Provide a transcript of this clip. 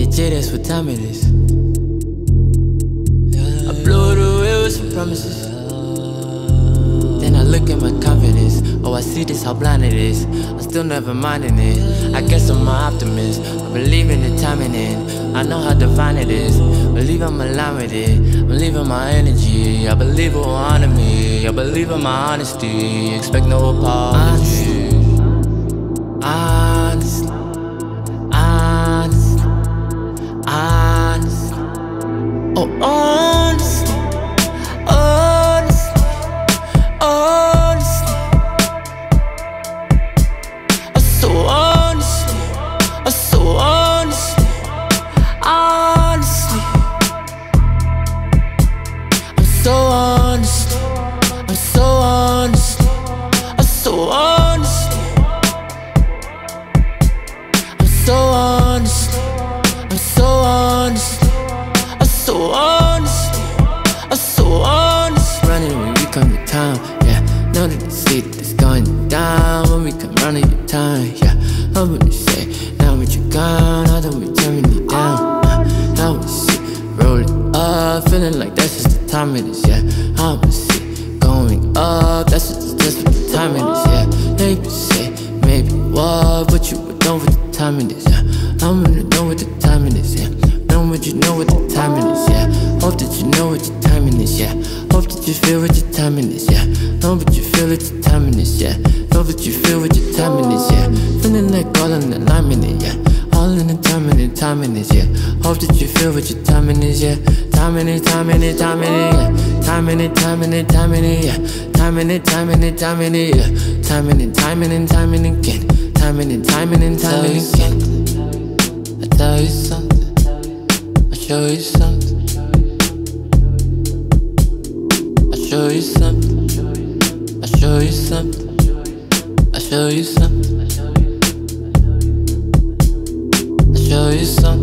Jay, that's what time it is. I blew it away with some promises. Then I look at my confidence. Oh, I see this, how blind it is. I'm still never minding it. I guess I'm an optimist. I believe in the timing in. I know how divine it is. Believe I'm aligned with it. Believe in my energy. I believe it will honor me. I believe in my honesty. Expect no apology. Honestly, honestly, honestly. Oh, honestly, honestly, honestly. I'm so honestly, I'm so honestly, honestly. I'm so honest, I'm so honest, I'm so honest. I'm so honest, I'm so honest, I'm so honest, I'm so honest. Running when we come to town, yeah. Know that the city is going down when we come running your time, yeah. I wouldn't say, now what you gone, how do we turn me down? Now we sit, roll it up, feeling like that's just the time it is, yeah. I would sit, going up, that's just what the time it is, yeah. Now you can say, maybe what, but you would know what the time it is, yeah. I wanna know what the timing is, yeah. Know what you know what the timing is, yeah. Hope that you know what your timing is, yeah. Hope that you feel what your timing is, yeah. Know what you feel what your timing is, yeah. Know what you feel what your timing is, yeah. Feeling like all in alignment, yeah. All in the timing is, yeah. Hope that you feel what your timing is, yeah. Timing it, yeah. Timing it, yeah. Timing it, yeah. Timing again. Timing again. I tell you something, I show you something, I show you something, I show you something, I show you something, I show you something.